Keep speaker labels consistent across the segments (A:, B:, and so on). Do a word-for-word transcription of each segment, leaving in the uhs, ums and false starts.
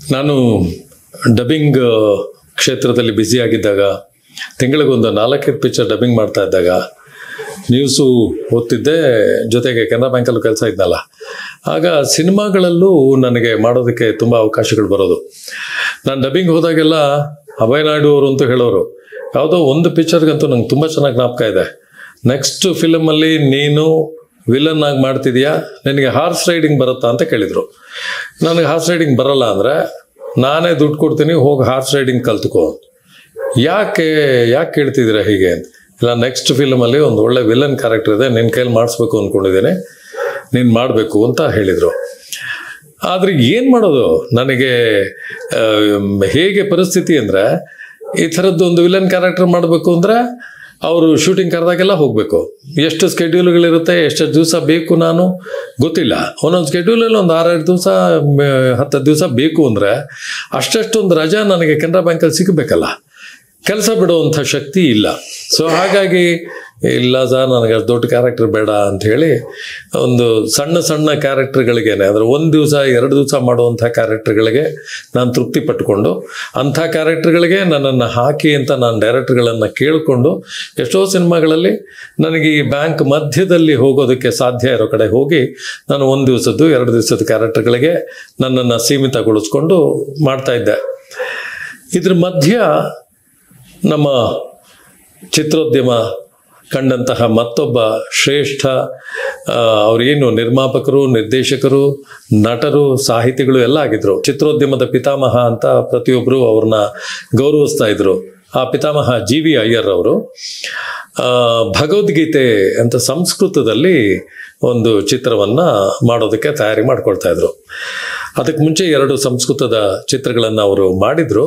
A: ನಾನು ಡಬ್ಬಿಂಗ್ ಕ್ಷೇತ್ರದಲ್ಲಿ ಬ್ಯುಸಿಯಾಗಿದ್ದಾಗ ತಿಂಗಳಿಗೊಂದು ನಾಲ್ಕೈದು ಪಿಕ್ಚರ್ ಡಬ್ಬಿಂಗ್ ಮಾಡ್ತಾ ಇದ್ದಾಗ ನ್ಯೂಸು ಓದ್ತಿದ್ದೆ, ಜೊತೆಗೆ ಕೆನರಾ ಬ್ಯಾಂಕಲ್ಲೂ ಕೆಲಸ ಇದ್ನಲ್ಲ. ಆಗ ಸಿನಿಮಾಗಳಲ್ಲೂ ನನಗೆ ಮಾಡೋದಕ್ಕೆ ತುಂಬ ಅವಕಾಶಗಳು ಬರೋದು. ನಾನು ಡಬ್ಬಿಂಗ್ ಹೋದಾಗೆಲ್ಲ ಅಭಯ್ ನಾಯ್ಡು ಅವರು ಅಂತೂ ಹೇಳೋರು, ಯಾವುದೋ ಒಂದು ಪಿಕ್ಚರ್ಗಂತೂ ನಂಗೆ ತುಂಬ ಚೆನ್ನಾಗಿ ಜ್ಞಾಪಕ ಇದೆ, ನೆಕ್ಸ್ಟ್ ಫಿಲಮಲ್ಲಿ ನೀನು ವಿಲನ್ ಆಗಿ ಮಾಡ್ತಿದ್ಯಾ, ನಿನಗೆ ಹಾರ್ಸ್ ರೈಡಿಂಗ್ ಬರುತ್ತಾ ಅಂತ ಕೇಳಿದರು. ನನಗೆ ಹಾರ್ಸ್ ರೈಡಿಂಗ್ ಬರಲ್ಲ ಅಂದರೆ, ನಾನೇ ದುಡ್ಡು ಕೊಡ್ತೀನಿ, ಹೋಗಿ ಹಾರ್ಸ್ ರೈಡಿಂಗ್ ಕಲ್ತ್ಕೋ. ಯಾಕೆ ಯಾಕೆ ಕೇಳ್ತಿದ್ದೀರಾ ಹೀಗೆ ಅಂತ. ಇಲ್ಲ, ನೆಕ್ಸ್ಟ್ ಫಿಲಮಲ್ಲಿ ಒಂದು ಒಳ್ಳೆ ವಿಲನ್ ಕ್ಯಾರೆಕ್ಟರ್ ಇದೆ, ನಿನ್ನ ಕೈಲಿ ಮಾಡಿಸ್ಬೇಕು ಅಂದ್ಕೊಂಡಿದ್ದೀನಿ, ನೀನು ಮಾಡಬೇಕು ಅಂತ ಹೇಳಿದರು. ಆದರೆ ಏನು ಮಾಡೋದು, ನನಗೆ ಹೇಗೆ ಪರಿಸ್ಥಿತಿ ಅಂದರೆ, ಈ ಥರದ್ದು ಒಂದು ವಿಲನ್ ಕ್ಯಾರೆಕ್ಟರ್ ಮಾಡಬೇಕು ಅಂದರೆ ಅವರು ಶೂಟಿಂಗ್ ಕರೆದಾಗೆಲ್ಲ ಹೋಗಬೇಕು. ಎಷ್ಟು ಸ್ಕೆಡ್ಯೂಲ್ಗಳಿರುತ್ತೆ, ಎಷ್ಟೆಷ್ಟು ದಿವಸ ಬೇಕು ನಾನು ಗೊತ್ತಿಲ್ಲ. ಒಂದೊಂದು ಸ್ಕೆಡ್ಯೂಲಲ್ಲಿ ಒಂದು ಆರಾರು ದಿವಸ ಹತ್ತು ದಿವಸ ಬೇಕು ಅಂದರೆ ಅಷ್ಟಷ್ಟೊಂದು ರಜಾ ನನಗೆ ಕೆನರಾ ಬ್ಯಾಂಕಲ್ಲಿ ಸಿಗಬೇಕಲ್ಲ, ಕೆಲಸ ಬಿಡುವಂಥ ಶಕ್ತಿ ಇಲ್ಲ. ಸೊ ಹಾಗಾಗಿ ಇಲ್ಲ ಸರ್, ನನಗೆ ಅಷ್ಟು ದೊಡ್ಡ ಕ್ಯಾರೆಕ್ಟರ್ ಬೇಡ ಅಂಥೇಳಿ ಒಂದು ಸಣ್ಣ ಸಣ್ಣ ಕ್ಯಾರೆಕ್ಟರ್ಗಳಿಗೇನೆ, ಅಂದರೆ ಒಂದು ದಿವಸ ಎರಡು ದಿವಸ ಮಾಡುವಂಥ ಕ್ಯಾರೆಕ್ಟರ್ಗಳಿಗೆ ನಾನು ತೃಪ್ತಿ ಪಟ್ಟುಕೊಂಡು, ಅಂಥ ಕ್ಯಾರೆಕ್ಟರ್ಗಳಿಗೆ ನನ್ನನ್ನು ಹಾಕಿ ಅಂತ ನಾನು ಡೈರೆಕ್ಟರ್ಗಳನ್ನು ಕೇಳಿಕೊಂಡು ಎಷ್ಟೋ ಸಿನಿಮಾಗಳಲ್ಲಿ ನನಗೆ ಈ ಬ್ಯಾಂಕ್ ಮಧ್ಯದಲ್ಲಿ ಹೋಗೋದಕ್ಕೆ ಸಾಧ್ಯ ಇರೋ ಕಡೆ ಹೋಗಿ ನಾನು ಒಂದು ದಿವಸದ್ದು ಎರಡು ದಿವಸದ ಕ್ಯಾರೆಕ್ಟರ್ಗಳಿಗೆ ನನ್ನನ್ನು ಸೀಮಿತಗೊಳಿಸ್ಕೊಂಡು ಮಾಡ್ತಾಯಿದ್ದೆ. ಇದ್ರ ಮಧ್ಯ ನಮ್ಮ ಚಿತ್ರೋದ್ಯಮ ಕಂಡಂತಹ ಮತ್ತೊಬ್ಬ ಶ್ರೇಷ್ಠ, ಅವರೇನು ನಿರ್ಮಾಪಕರು, ನಿರ್ದೇಶಕರು, ನಟರು, ಸಾಹಿತಿಗಳು ಎಲ್ಲ ಆಗಿದ್ರು. ಚಿತ್ರೋದ್ಯಮದ ಪಿತಾಮಹ ಅಂತ ಪ್ರತಿಯೊಬ್ಬರು ಅವ್ರನ್ನ ಗೌರವಿಸ್ತಾ ಇದ್ರು. ಆ ಪಿತಾಮಹ ಜಿ ವಿ ಅಯ್ಯರ್ ಅವರು ಭಗವದ್ಗೀತೆ ಅಂತ ಸಂಸ್ಕೃತದಲ್ಲಿ ಒಂದು ಚಿತ್ರವನ್ನು ಮಾಡೋದಕ್ಕೆ ತಯಾರಿ ಮಾಡ್ಕೊಳ್ತಾ ಇದ್ರು. ಅದಕ್ಕೆ ಮುಂಚೆ ಎರಡು ಸಂಸ್ಕೃತದ ಚಿತ್ರಗಳನ್ನು ಅವರು ಮಾಡಿದರು.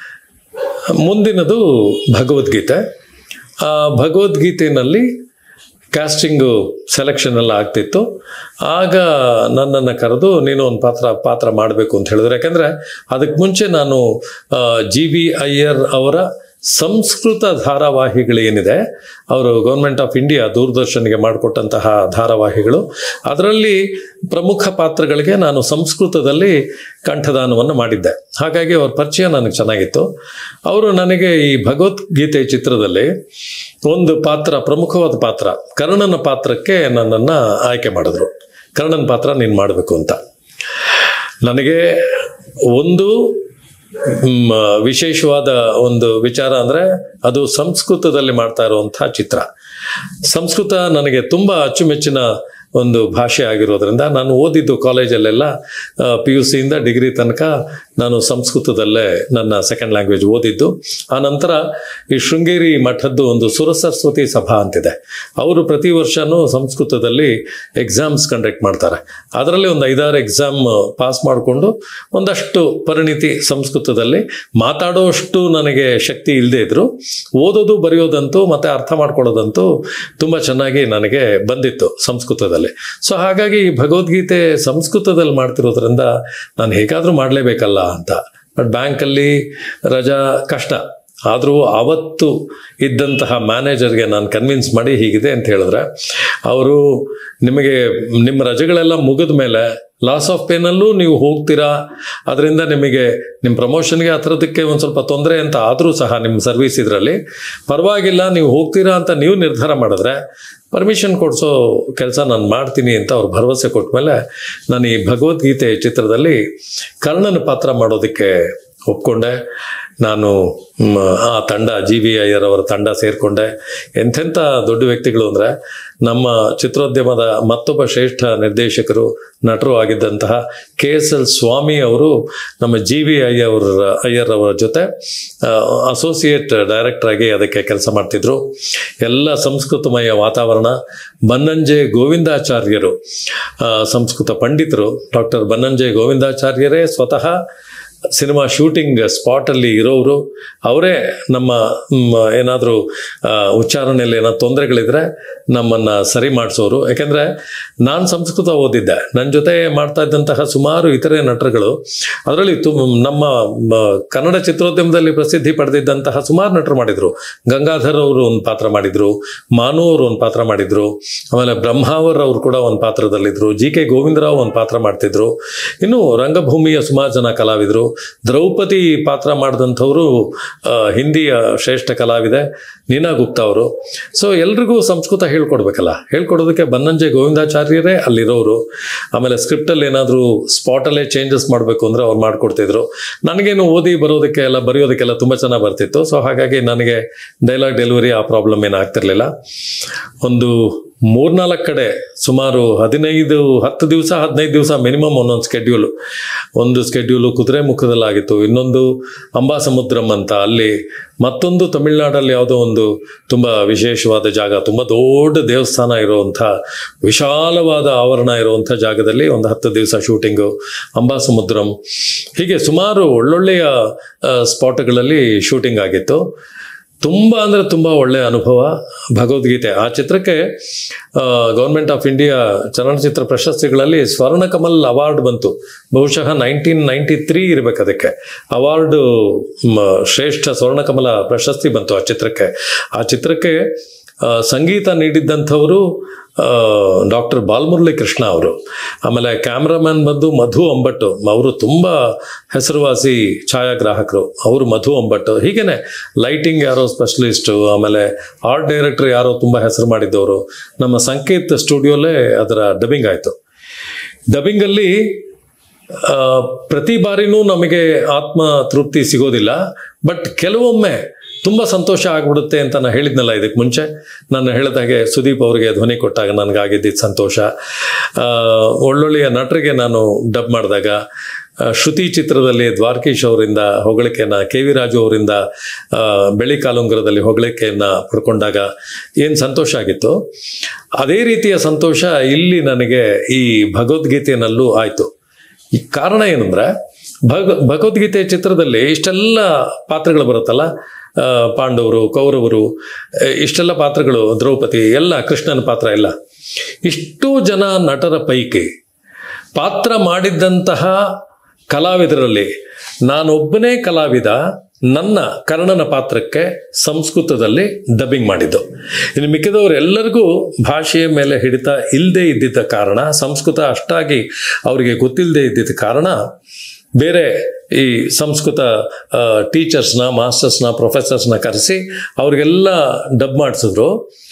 A: ಮುಂದಿನದು ಭಗವದ್ಗೀತೆ. ಆ ಭಗವದ್ಗೀತೆಯಲ್ಲಿ ಕ್ಯಾಸ್ಟಿಂಗು ಸೆಲೆಕ್ಷನ್ ಎಲ್ಲ ಆಗ್ತಿತ್ತು. ಆಗ ನನ್ನನ್ನು ಕರೆದು ನೀನು ಒಂದು ಪಾತ್ರ ಪಾತ್ರ ಮಾಡಬೇಕು ಅಂತ ಹೇಳಿದ್ರು. ಯಾಕೆಂದರೆ ಅದಕ್ಕೆ ಮುಂಚೆ ನಾನು ಜಿ ವಿ ಅಯ್ಯರ್ ಅವರ ಸಂಸ್ಕೃತ ಧಾರಾವಾಹಿಗಳೇನಿದೆ, ಅವರು ಗೌರ್ಮೆಂಟ್ ಆಫ್ ಇಂಡಿಯಾ ದೂರದರ್ಶನ್ಗೆ ಮಾಡಿಕೊಟ್ಟಂತಹ ಧಾರಾವಾಹಿಗಳು, ಅದರಲ್ಲಿ ಪ್ರಮುಖ ಪಾತ್ರಗಳಿಗೆ ನಾನು ಸಂಸ್ಕೃತದಲ್ಲಿ ಕಂಠದಾನವನ್ನು ಮಾಡಿದ್ದೆ. ಹಾಗಾಗಿ ಅವ್ರ ಪರಿಚಯ ನನಗೆ ಚೆನ್ನಾಗಿತ್ತು. ಅವರು ನನಗೆ ಈ ಭಗವದ್ಗೀತೆ ಚಿತ್ರದಲ್ಲಿ ಒಂದು ಪಾತ್ರ, ಪ್ರಮುಖವಾದ ಪಾತ್ರ, ಕರ್ಣನ ಪಾತ್ರಕ್ಕೆ ನನ್ನನ್ನು ಆಯ್ಕೆ ಮಾಡಿದ್ರು. ಕರ್ಣನ ಪಾತ್ರ ನೀನು ಮಾಡಬೇಕು ಅಂತ. ನನಗೆ ಒಂದು ವಿಶೇಷವಾದ ಒಂದು ವಿಚಾರ ಅಂದರೆ ಅದು ಸಂಸ್ಕೃತದಲ್ಲಿ ಮಾಡ್ತಾ ಇರುವಂಥ ಚಿತ್ರ. ಸಂಸ್ಕೃತ ನನಗೆ ತುಂಬ ಅಚ್ಚುಮೆಚ್ಚಿನ ಒಂದು ಭಾಷೆ ಆಗಿರೋದ್ರಿಂದ ನಾನು ಓದಿದ್ದು ಕಾಲೇಜಲ್ಲೆಲ್ಲ ಪಿ ಯು ಸಿಯಿಂದ ಡಿಗ್ರಿ ತನಕ ನಾನು ಸಂಸ್ಕೃತದಲ್ಲೇ ನನ್ನ ಸೆಕೆಂಡ್ ಲ್ಯಾಂಗ್ವೇಜ್ ಓದಿದ್ದು. ಆ ನಂತರ ಈ ಶೃಂಗೇರಿ ಮಠದ್ದು ಒಂದು ಸುರಸರಸ್ವತಿ ಸಭಾ ಅಂತಿದೆ, ಅವರು ಪ್ರತಿ ವರ್ಷವೂ ಸಂಸ್ಕೃತದಲ್ಲಿ ಎಕ್ಸಾಮ್ಸ್ ಕಂಡಕ್ಟ್ ಮಾಡ್ತಾರೆ. ಅದರಲ್ಲಿ ಒಂದು ಐದಾರು ಎಕ್ಸಾಮ್ ಪಾಸ್ ಮಾಡಿಕೊಂಡು ಒಂದಷ್ಟು ಪರಿಣಿತಿ ಸಂಸ್ಕೃತದಲ್ಲಿ ಮಾತಾಡೋಷ್ಟು ನನಗೆ ಶಕ್ತಿ ಇಲ್ಲದೆ ಇದ್ರು, ಓದೋದು ಬರೆಯೋದಂತೂ ಮತ್ತು ಅರ್ಥ ಮಾಡ್ಕೊಳ್ಳೋದಂತೂ ತುಂಬ ಚೆನ್ನಾಗಿ ನನಗೆ ಬಂದಿತ್ತು ಸಂಸ್ಕೃತದಲ್ಲಿ. ಸೊ ಹಾಗಾಗಿ ಭಗವದ್ಗೀತೆ ಸಂಸ್ಕೃತದಲ್ಲಿ ಮಾಡ್ತಿರೋದ್ರಿಂದ ನಾನು ಹೇಗಾದರೂ ಮಾಡಲೇಬೇಕಲ್ಲ ಅಂತ. ಬಟ್ ಬ್ಯಾಂಕಲ್ಲಿ ರಜಾ ಕಷ್ಟ ಆದರೂ ಆವತ್ತು ಇದ್ದಂತಹ ಮ್ಯಾನೇಜರ್ಗೆ ನಾನು ಕನ್ವಿನ್ಸ್ ಮಾಡಿ ಹೀಗಿದೆ ಅಂತ ಹೇಳಿದ್ರೆ, ಅವರು ನಿಮಗೆ ನಿಮ್ಮ ರಜೆಗಳೆಲ್ಲ ಮುಗಿದ ಮೇಲೆ ಲಾಸ್ ಆಫ್ ಪೇನಲ್ಲೂ ನೀವು ಹೋಗ್ತೀರಾ, ಅದರಿಂದ ನಿಮಗೆ ನಿಮ್ಮ ಪ್ರಮೋಷನ್ಗೆ ಆ ಥರದಕ್ಕೆ ಒಂದು ಸ್ವಲ್ಪ ತೊಂದರೆ ಅಂತ ಆದರೂ ಸಹ ನಿಮ್ಮ ಸರ್ವಿಸ್ ಇದರಲ್ಲಿ ಪರವಾಗಿಲ್ಲ, ನೀವು ಹೋಗ್ತೀರಾ ಅಂತ ನೀವು ನಿರ್ಧಾರ ಮಾಡಿದ್ರೆ ಪರ್ಮಿಷನ್ ಕೊಡಿಸೋ ಕೆಲಸ ನಾನು ಮಾಡ್ತೀನಿ ಅಂತ ಅವ್ರು ಭರವಸೆ ಕೊಟ್ಟ ಮೇಲೆ ನಾನು ಈ ಭಗವದ್ಗೀತೆ ಚಿತ್ರದಲ್ಲಿ ಕರ್ಣನ ಪಾತ್ರ ಮಾಡೋದಕ್ಕೆ ಒಪ್ಕೊಂಡೆ. ನಾನು ಆ ತಂಡ, ಜಿ ವಿ ಅಯ್ಯರ್ ಅವರ ತಂಡ ಸೇರಿಕೊಂಡೆ. ಎಂಥೆಂಥ ದೊಡ್ಡ ವ್ಯಕ್ತಿಗಳು ಅಂದರೆ, ನಮ್ಮ ಚಿತ್ರೋದ್ಯಮದ ಮತ್ತೊಬ್ಬ ಶ್ರೇಷ್ಠ ನಿರ್ದೇಶಕರು, ನಟರು ಆಗಿದ್ದಂತಹ ಕೆ ಎಸ್ ಎಲ್ ಸ್ವಾಮಿ ಅವರು ನಮ್ಮ ಜಿ ವಿ ಅಯ್ಯರ್ ಅಯ್ಯರ್ ಅವರ ಜೊತೆ ಅಸೋಸಿಯೇಟ್ ಡೈರೆಕ್ಟರ್ ಆಗಿ ಅದಕ್ಕೆ ಕೆಲಸ ಮಾಡ್ತಿದ್ರು. ಎಲ್ಲ ಸಂಸ್ಕೃತಮಯ ವಾತಾವರಣ. ಬನ್ನಂಜೆ ಗೋವಿಂದಾಚಾರ್ಯರು, ಸಂಸ್ಕೃತ ಪಂಡಿತರು, ಡಾಕ್ಟರ್ ಬನ್ನಂಜೆ ಗೋವಿಂದಾಚಾರ್ಯರೇ ಸ್ವತಃ ಸಿನಿಮಾ ಶೂಟಿಂಗ್ ಸ್ಪಾಟಲ್ಲಿ ಇರೋರು. ಅವರೇ ನಮ್ಮ ಏನಾದರೂ ಉಚ್ಚಾರಣೆಯಲ್ಲಿ ಏನಾದ್ರು ತೊಂದರೆಗಳಿದ್ರೆ ನಮ್ಮನ್ನು ಸರಿ ಮಾಡಿಸೋರು. ಯಾಕೆಂದರೆ ನಾನು ಸಂಸ್ಕೃತ ಓದಿದ್ದೆ, ನನ್ನ ಜೊತೆ ಮಾಡ್ತಾ ಇದ್ದಂತಹ ಸುಮಾರು ಇತರೆ ನಟರುಗಳು, ಅದರಲ್ಲಿ ತು ನಮ್ಮ ಕನ್ನಡ ಚಿತ್ರೋದ್ಯಮದಲ್ಲಿ ಪ್ರಸಿದ್ಧಿ ಪಡೆದಿದ್ದಂತಹ ಸುಮಾರು ನಟರು ಮಾಡಿದರು. ಗಂಗಾಧರ್ ಅವರು ಒಂದು ಪಾತ್ರ ಮಾಡಿದರು, ಮಾನು ಅವರು ಒಂದು ಪಾತ್ರ ಮಾಡಿದರು, ಆಮೇಲೆ ಬ್ರಹ್ಮಾವರ್ ಅವರು ಕೂಡ ಒಂದು ಪಾತ್ರದಲ್ಲಿದ್ದರು, ಜಿ ಕೆ ಗೋವಿಂದರಾವ್ ಒಂದು ಪಾತ್ರ ಮಾಡ್ತಿದ್ರು, ಇನ್ನು ರಂಗಭೂಮಿಯ ಸುಮಾರು ಜನ ಕಲಾವಿದರು. ದ್ರೌಪದಿ ಪಾತ್ರ ಮಾಡಿದಂಥವರು ಹಿಂದಿಯ ಶ್ರೇಷ್ಠ ಕಲಾವಿದೆ ನೀನಾ ಗುಪ್ತಾ ಅವರು. ಸೊ ಎಲ್ರಿಗೂ ಸಂಸ್ಕೃತ ಹೇಳ್ಕೊಡ್ಬೇಕಲ್ಲ, ಹೇಳ್ಕೊಡೋದಕ್ಕೆ ಬನ್ನಂಜೆ ಗೋವಿಂದಾಚಾರ್ಯರೇ ಅಲ್ಲಿರೋರು. ಆಮೇಲೆ ಸ್ಕ್ರಿಪ್ಟಲ್ಲಿ ಏನಾದರೂ ಸ್ಪಾಟಲ್ಲೇ ಚೇಂಜಸ್ ಮಾಡಬೇಕು ಅಂದರೆ ಅವ್ರು ಮಾಡಿಕೊಡ್ತಿದ್ರು. ನನಗೇನು ಓದಿ ಬರೋದಕ್ಕೆ ಎಲ್ಲ ಬರೆಯೋದಕ್ಕೆಲ್ಲ ತುಂಬ ಚೆನ್ನಾಗಿ ಬರ್ತಿತ್ತು. ಸೊ ಹಾಗಾಗಿ ನನಗೆ ಡೈಲಾಗ್ ಡೆಲಿವರಿ ಆ ಪ್ರಾಬ್ಲಮ್ ಏನಾಗ್ತಿರ್ಲಿಲ್ಲ. ಒಂದು ಮೂರ್ನಾಲ್ಕು ಕಡೆ ಸುಮಾರು ಹದಿನೈದು ಹತ್ತು ದಿವಸ ಹದಿನೈದು ದಿವಸ ಮಿನಿಮಮ್ ಒಂದೊಂದು ಸ್ಕೆಡ್ಯೂಲು. ಒಂದು ಸ್ಕೆಡ್ಯೂಲು ಕುದುರೆ ಮುಖದಲ್ಲಾಗಿತ್ತು, ಇನ್ನೊಂದು ಅಂಬಾಸಮುದ್ರಂ ಅಂತ ಅಲ್ಲಿ, ಮತ್ತೊಂದು ತಮಿಳ್ನಾಡಲ್ಲಿ ಯಾವುದೋ ಒಂದು ತುಂಬ ವಿಶೇಷವಾದ ಜಾಗ, ತುಂಬ ದೊಡ್ಡ ದೇವಸ್ಥಾನ ಇರುವಂಥ ವಿಶಾಲವಾದ ಆವರಣ ಇರುವಂಥ ಜಾಗದಲ್ಲಿ ಒಂದು ಹತ್ತು ದಿವಸ ಶೂಟಿಂಗು, ಅಂಬಾಸಮುದ್ರಂ, ಹೀಗೆ ಸುಮಾರು ಒಳ್ಳೊಳ್ಳೆಯ ಸ್ಪಾಟ್ಗಳಲ್ಲಿ ಶೂಟಿಂಗ್ ಆಗಿತ್ತು. ತುಂಬ ಅಂದರೆ ತುಂಬ ಒಳ್ಳೆಯ ಅನುಭವ. ಭಗವದ್ಗೀತೆ ಆ ಚಿತ್ರಕ್ಕೆ ಗೌರ್ಮೆಂಟ್ ಆಫ್ ಇಂಡಿಯಾ ಚಲನಚಿತ್ರ ಪ್ರಶಸ್ತಿಗಳಲ್ಲಿ ಸ್ವರ್ಣಕಮಲ್ ಅವಾರ್ಡ್ ಬಂತು. ಬಹುಶಃ ನೈನ್ಟೀನ್ ನೈಂಟಿ ತ್ರೀ ಇರಬೇಕು ಅದಕ್ಕೆ ಅವಾರ್ಡು, ಶ್ರೇಷ್ಠ ಸ್ವರ್ಣಕಮಲ ಪ್ರಶಸ್ತಿ ಬಂತು ಆ ಚಿತ್ರಕ್ಕೆ. ಆ ಚಿತ್ರಕ್ಕೆ ಸಂಗೀತ ನೀಡಿದ್ದಂಥವರು ಡಾಕ್ಟರ್ ಬಾಲಮುರಳಿ ಕೃಷ್ಣ ಅವರು. ಆಮೇಲೆ ಕ್ಯಾಮ್ರಾಮ್ಯಾನ್ ಬಂದು ಮಧು ಅಂಬಟ್ಟು, ಅವರು ತುಂಬ ಹೆಸರುವಾಸಿ ಛಾಯಾಗ್ರಾಹಕರು, ಅವರು ಮಧು ಅಂಬಟ್ಟು. ಹೀಗೇನೆ ಲೈಟಿಂಗ್ ಯಾರೋ ಸ್ಪೆಷಲಿಸ್ಟು, ಆಮೇಲೆ ಆರ್ಟ್ ಡೈರೆಕ್ಟರ್ ಯಾರೋ ತುಂಬ ಹೆಸರು ಮಾಡಿದ್ದವರು. ನಮ್ಮ ಸಂಕೇತ್ ಸ್ಟುಡಿಯೋಲೇ ಅದರ ಡಬ್ಬಿಂಗ್ ಆಯಿತು. ಡಬ್ಬಿಂಗಲ್ಲಿ ಪ್ರತಿ ಬಾರಿನೂ ನಮಗೆ ಆತ್ಮ ತೃಪ್ತಿ ಸಿಗೋದಿಲ್ಲ, ಬಟ್ ಕೆಲವೊಮ್ಮೆ ತುಂಬ ಸಂತೋಷ ಆಗ್ಬಿಡುತ್ತೆ ಅಂತ ನಾನು ಹೇಳಿದ್ನಲ್ಲ ಇದಕ್ಕೆ ಮುಂಚೆ. ನಾನು ಹೇಳಿದಾಗೆ ಸುದೀಪ್ ಅವರಿಗೆ ಧ್ವನಿ ಕೊಟ್ಟಾಗ ನನಗಾಗಿದ್ದಿದ್ದು ಸಂತೋಷ. ಒಳ್ಳೊಳ್ಳೆಯ ನಟರಿಗೆ ನಾನು ಡಬ್ ಮಾಡಿದಾಗ, ಶ್ರುತಿ ಚಿತ್ರದಲ್ಲಿ ದ್ವಾರಕೀಶ್ ಅವರಿಂದ ಹೊಗಳಿಕೆಯನ್ನು, ಕೆ ವಿ ರಾಜು ಅವರಿಂದ ಬೆಳಿ ಕಾಲುಂಗರದಲ್ಲಿ ಹೊಗಳಿಕೆಯನ್ನು ಪಡ್ಕೊಂಡಾಗ ಏನು ಸಂತೋಷ ಆಗಿತ್ತು, ಅದೇ ರೀತಿಯ ಸಂತೋಷ ಇಲ್ಲಿ ನನಗೆ ಈ ಭಗವದ್ಗೀತೆಯಲ್ಲೂ ಆಯಿತು. ಈ ಕಾರಣ ಏನಂದರೆ, ಭಗ ಭಗವದ್ಗೀತೆ ಚಿತ್ರದಲ್ಲಿ ಇಷ್ಟೆಲ್ಲ ಪಾತ್ರಗಳು ಬರುತ್ತಲ್ಲ, ಪಾಂಡವರು, ಕೌರವರು, ಇಷ್ಟೆಲ್ಲ ಪಾತ್ರಗಳು, ದ್ರೌಪದಿ ಎಲ್ಲ, ಕೃಷ್ಣನ ಪಾತ್ರ ಎಲ್ಲ, ಇಷ್ಟೂ ಜನ ನಟರ ಪೈಕಿ ಪಾತ್ರ ಮಾಡಿದ್ದಂತಹ ಕಲಾವಿದರಲ್ಲಿ ನಾನೊಬ್ಬನೇ ಕಲಾವಿದ ನನ್ನ ಕರ್ಣನ ಪಾತ್ರಕ್ಕೆ ಸಂಸ್ಕೃತದಲ್ಲಿ ಡಬ್ಬಿಂಗ್ ಮಾಡಿದ್ದು. ಇನ್ನು ಮಿಕ್ಕಿದವರೆಲ್ಲರಿಗೂ ಭಾಷೆಯ ಮೇಲೆ ಹಿಡಿತ ಇಲ್ಲದೆ ಇದ್ದಿದ್ದ ಕಾರಣ, ಸಂಸ್ಕೃತ ಅಷ್ಟಾಗಿ ಅವರಿಗೆ ಗೊತ್ತಿಲ್ಲದೆ ಇದ್ದಿದ್ದ ಕಾರಣ ಬೇರೆ ಈ ಸಂಸ್ಕೃತ ಟೀಚರ್ಸ್ನ, ಮಾಸ್ಟರ್ಸ್ನ, ಪ್ರೊಫೆಸರ್ಸ್ನ ಕರೆಸಿ ಅವ್ರಿಗೆಲ್ಲ ಡಬ್ ಮಾಡಿಸಿದ್ರು.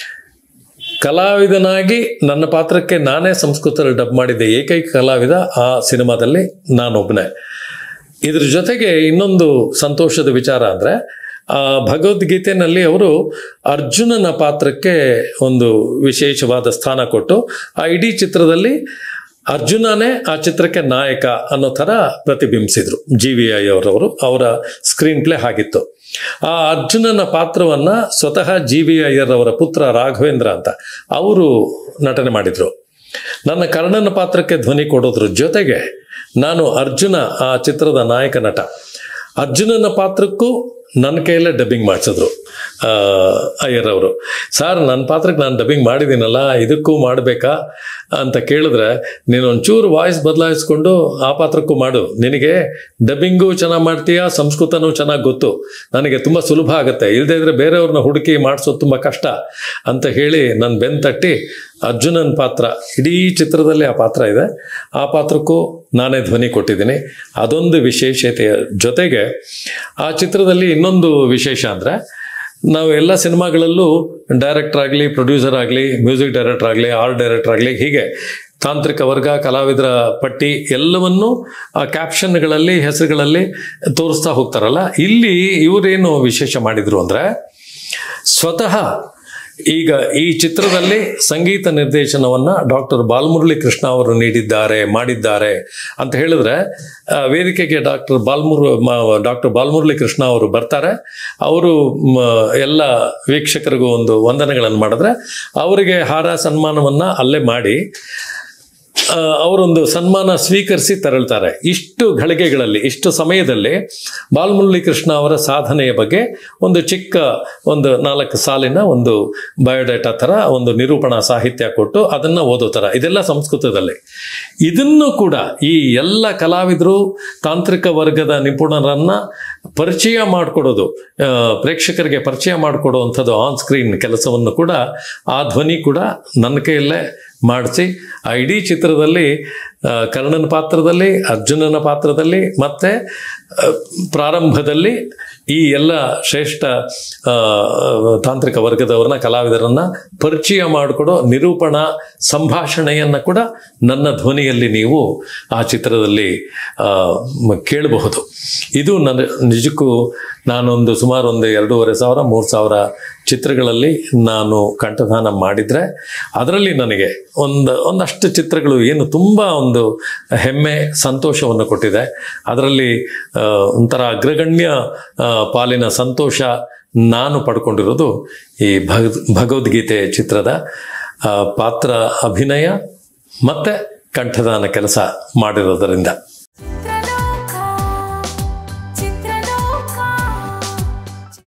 A: ಕಲಾವಿದನಾಗಿ ನನ್ನ ಪಾತ್ರಕ್ಕೆ ನಾನೇ ಸಂಸ್ಕೃತದಲ್ಲಿ ಡಬ್ ಮಾಡಿದ್ದೆ ಏಕೈಕ ಕಲಾವಿದ ಆ ಸಿನಿಮಾದಲ್ಲಿ ನಾನೊಬ್ಬನೇ. ಇದ್ರ ಜೊತೆಗೆ ಇನ್ನೊಂದು ಸಂತೋಷದ ವಿಚಾರ ಅಂದರೆ, ಆ ಭಗವದ್ಗೀತೆಯಲ್ಲಿ ಅವರು ಅರ್ಜುನನ ಪಾತ್ರಕ್ಕೆ ಒಂದು ವಿಶೇಷವಾದ ಸ್ಥಾನ ಕೊಟ್ಟು ಆ ಇಡೀ ಚಿತ್ರದಲ್ಲಿ ಅರ್ಜುನನೇ ಆ ಚಿತ್ರಕ್ಕೆ ನಾಯಕ ಅನ್ನೋ ಥರ ಪ್ರತಿಬಿಂಬಿಸಿದ್ರು. ಜಿ ವಿ ಐ ಅವರವರು, ಅವರ ಸ್ಕ್ರೀನ್ ಪ್ಲೇ ಆಗಿತ್ತು. ಆ ಅರ್ಜುನನ ಪಾತ್ರವನ್ನು ಸ್ವತಃ ಜಿ ವಿ ಅಯ್ಯರ್ ಅವರ ಪುತ್ರ ರಾಘವೇಂದ್ರ ಅಂತ ಅವರು ನಟನೆ ಮಾಡಿದರು. ನನ್ನ ಕರ್ಣನ ಪಾತ್ರಕ್ಕೆ ಧ್ವನಿ ಕೊಡೋದ್ರ ಜೊತೆಗೆ ನಾನು ಅರ್ಜುನ, ಆ ಚಿತ್ರದ ನಾಯಕ ನಟ, ಅರ್ಜುನನ ಪಾತ್ರಕ್ಕೂ ನನ್ನ ಕೈಯಲ್ಲೇ ಡಬ್ಬಿಂಗ್ ಮಾಡಿಸಿದ್ರು ಅಯ್ಯರ್ ಅವರು. ಸರ್, ನನ್ನ ಪಾತ್ರಕ್ಕೆ ನಾನು ಡಬ್ಬಿಂಗ್ ಮಾಡಿದ್ದೀನಲ್ಲ, ಇದಕ್ಕೂ ಮಾಡಬೇಕಾ ಅಂತ ಕೇಳಿದ್ರೆ, ನೀನು ಒಂಚೂರು ವಾಯ್ಸ್ ಬದಲಾಯಿಸ್ಕೊಂಡು ಆ ಪಾತ್ರಕ್ಕೂ ಮಾಡು, ನಿನಗೆ ಡಬ್ಬಿಂಗು ಚೆನ್ನಾಗಿ ಮಾಡ್ತೀಯಾ, ಸಂಸ್ಕೃತನೂ ಚೆನ್ನಾಗಿ ಗೊತ್ತು, ನನಗೆ ತುಂಬ ಸುಲಭ ಆಗುತ್ತೆ, ಇಲ್ಲದೇ ಇದ್ರೆ ಬೇರೆಯವ್ರನ್ನ ಹುಡುಕಿ ಮಾಡಿಸೋದು ತುಂಬ ಕಷ್ಟ ಅಂತ ಹೇಳಿ ನನ್ನ ಬೆನ್ನು ತಟ್ಟಿ ಅರ್ಜುನನ ಪಾತ್ರ, ಇಡೀ ಚಿತ್ರದಲ್ಲಿ ಆ ಪಾತ್ರ ಇದೆ, ಆ ಪಾತ್ರಕ್ಕೂ ನಾನೇ ಧ್ವನಿ ಕೊಟ್ಟಿದ್ದೀನಿ. ಅದೊಂದು ವಿಶೇಷತೆಯ ಜೊತೆಗೆ ಆ ಚಿತ್ರದಲ್ಲಿ ಇನ್ನೊಂದು ವಿಶೇಷ ಅಂದರೆ, ನಾವು ಎಲ್ಲ ಸಿನಿಮಾಗಳಲ್ಲೂ ಡೈರೆಕ್ಟರ್ ಆಗಲಿ, ಪ್ರೊಡ್ಯೂಸರ್ ಆಗಲಿ, ಮ್ಯೂಸಿಕ್ ಡೈರೆಕ್ಟರ್ ಆಗಲಿ, ಆರ್ಟ್ ಡೈರೆಕ್ಟರ್ ಆಗಲಿ, ಹೀಗೆ ತಾಂತ್ರಿಕ ವರ್ಗ, ಕಲಾವಿದರ ಪಟ್ಟಿ ಎಲ್ಲವನ್ನೂ ಆ ಕ್ಯಾಪ್ಷನ್ಗಳಲ್ಲಿ, ಹೆಸರುಗಳಲ್ಲಿ ತೋರಿಸ್ತಾ ಹೋಗ್ತಾರಲ್ಲ. ಇಲ್ಲಿ ಇವರೇನು ವಿಶೇಷ ಮಾಡಿದರು ಅಂದರೆ, ಸ್ವತಃ ಈಗ ಈ ಚಿತ್ರದಲ್ಲಿ ಸಂಗೀತ ನಿರ್ದೇಶನವನ್ನು ಡಾಕ್ಟರ್ ಬಾಲಮುರಳಿ ಕೃಷ್ಣ ಅವರು ನೀಡಿದ್ದಾರೆ, ಮಾಡಿದ್ದಾರೆ ಅಂತ ಹೇಳಿದ್ರೆ, ವೇದಿಕೆಗೆ ಡಾಕ್ಟರ್ ಬಾಲಮುರ್ ಡಾಕ್ಟರ್ ಬಾಲಮುರಳಿ ಕೃಷ್ಣ ಅವರು ಬರ್ತಾರೆ. ಅವರು ಎಲ್ಲ ವೀಕ್ಷಕರಿಗೂ ಒಂದು ವಂದನೆಗಳನ್ನು ಮಾಡಿದ್ರೆ, ಅವರಿಗೆ ಹಾರ ಸನ್ಮಾನವನ್ನು ಅಲ್ಲೇ ಮಾಡಿ ಅವರೊಂದು ಸನ್ಮಾನ ಸ್ವೀಕರಿಸಿ ತೆರಳ್ತಾರೆ. ಇಷ್ಟು ಘಳಿಗೆಗಳಲ್ಲಿ, ಇಷ್ಟು ಸಮಯದಲ್ಲಿ ಬಾಲಮುರಳಿ ಕೃಷ್ಣ ಅವರ ಸಾಧನೆಯ ಬಗ್ಗೆ ಒಂದು ಚಿಕ್ಕ ಒಂದು ನಾಲ್ಕು ಸಾಲಿನ ಒಂದು ಬಯೋಡೇಟಾ ಥರ ಒಂದು ನಿರೂಪಣಾ ಸಾಹಿತ್ಯ ಕೊಟ್ಟು ಅದನ್ನು ಓದೋ ಥರ, ಇದೆಲ್ಲ ಸಂಸ್ಕೃತದಲ್ಲಿ. ಇದನ್ನು ಕೂಡ ಈ ಎಲ್ಲ ಕಲಾವಿದರು, ತಾಂತ್ರಿಕ ವರ್ಗದ ನಿಪುಣರನ್ನು ಪರಿಚಯ ಮಾಡಿಕೊಡೋದು, ಪ್ರೇಕ್ಷಕರಿಗೆ ಪರಿಚಯ ಮಾಡಿಕೊಡುವಂಥದ್ದು ಆನ್ ಸ್ಕ್ರೀನ್ ಕೆಲಸವನ್ನು ಕೂಡ ಆ ಧ್ವನಿ ಕೂಡ ನನ್ನ ಕೈಯಲ್ಲೇ ಮಾಡಿಸಿ ಆ ಇಡೀ ಚಿತ್ರದಲ್ಲಿ ಕರ್ಣನ ಪಾತ್ರದಲ್ಲಿ, ಅರ್ಜುನನ ಪಾತ್ರದಲ್ಲಿ, ಮತ್ತೆ ಪ್ರಾರಂಭದಲ್ಲಿ ಈ ಎಲ್ಲ ಶ್ರೇಷ್ಠ ತಾಂತ್ರಿಕ ವರ್ಗದವ್ರನ್ನ, ಕಲಾವಿದರನ್ನ ಪರಿಚಯ ಮಾಡಿಕೊಡೋ ನಿರೂಪಣಾ ಸಂಭಾಷಣೆಯನ್ನು ಕೂಡ ನನ್ನ ಧ್ವನಿಯಲ್ಲಿ ನೀವು ಆ ಚಿತ್ರದಲ್ಲಿ ಕೇಳಬಹುದು. ಇದು ನನ್ನ ನಿಜಕ್ಕೂ ನಾನೊಂದು ಸುಮಾರು ಒಂದು ಎರಡೂವರೆ ಸಾವಿರ ಮೂರು ಸಾವಿರ ಚಿತ್ರಗಳಲ್ಲಿ ನಾನು ಕಂಠದಾನ ಮಾಡಿದರೆ ಅದರಲ್ಲಿ ನನಗೆ ಒಂದು ಒಂದಷ್ಟು ಚಿತ್ರಗಳು ಏನು ತುಂಬ ಒಂದು ಹೆಮ್ಮೆ ಸಂತೋಷವನ್ನು ಕೊಟ್ಟಿದೆ. ಅದರಲ್ಲಿ ಒಂಥರ ಅಗ್ರಗಣ್ಯ ಪಾಲಿನ ಸಂತೋಷ ನಾನು ಪಡ್ಕೊಂಡಿರೋದು ಈ ಭಗ್ ಭಗವದ್ಗೀತೆ ಚಿತ್ರದ ಪಾತ್ರ ಅಭಿನಯ ಮತ್ತು ಕಂಠದಾನ ಕೆಲಸ ಮಾಡಿರೋದರಿಂದ.